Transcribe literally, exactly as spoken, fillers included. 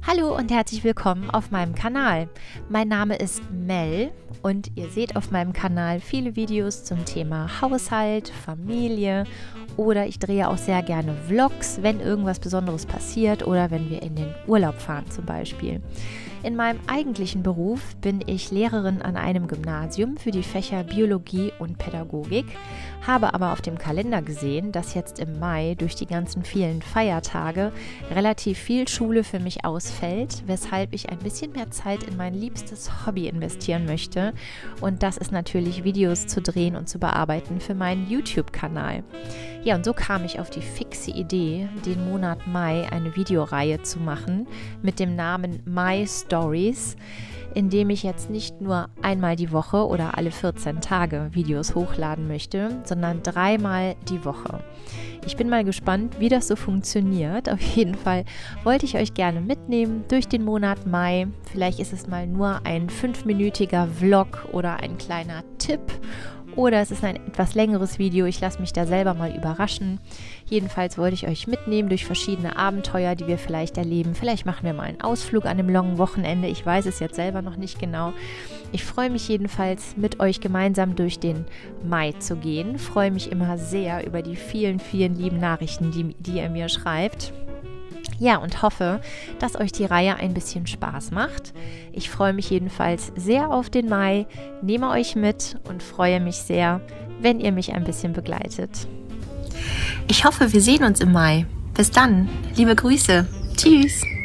Hallo und herzlich willkommen auf meinem Kanal. Mein Name ist Mel und ihr seht auf meinem Kanal viele Videos zum Thema Haushalt, Familie oder ich drehe auch sehr gerne Vlogs, wenn irgendwas Besonderes passiert oder wenn wir in den Urlaub fahren zum Beispiel. In meinem eigentlichen Beruf bin ich Lehrerin an einem Gymnasium für die Fächer Biologie und Pädagogik, habe aber auf dem Kalender gesehen, dass jetzt im Mai durch die ganzen vielen Feiertage relativ viel Schule für mich ausfällt, weshalb ich ein bisschen mehr Zeit in mein liebstes Hobby investieren möchte und das ist natürlich Videos zu drehen und zu bearbeiten für meinen YouTube-Kanal. Ja, und so kam ich auf die fixe Idee, den Monat Mai eine Videoreihe zu machen mit dem Namen My Stories, in dem ich jetzt nicht nur einmal die Woche oder alle vierzehn Tage Videos hochladen möchte, sondern dreimal die Woche. Ich bin mal gespannt, wie das so funktioniert. Auf jeden Fall wollte ich euch gerne mitnehmen durch den Monat Mai. Vielleicht ist es mal nur ein fünfminütiger Vlog oder ein kleiner Tipp. Oder es ist ein etwas längeres Video, ich lasse mich da selber mal überraschen. Jedenfalls wollte ich euch mitnehmen durch verschiedene Abenteuer, die wir vielleicht erleben. Vielleicht machen wir mal einen Ausflug an einem langen Wochenende, ich weiß es jetzt selber noch nicht genau. Ich freue mich jedenfalls, mit euch gemeinsam durch den Mai zu gehen. Ich freue mich immer sehr über die vielen, vielen lieben Nachrichten, die, die ihr mir schreibt. Ja, und hoffe, dass euch die Reihe ein bisschen Spaß macht. Ich freue mich jedenfalls sehr auf den Mai, nehme euch mit und freue mich sehr, wenn ihr mich ein bisschen begleitet. Ich hoffe, wir sehen uns im Mai. Bis dann, liebe Grüße. Tschüss.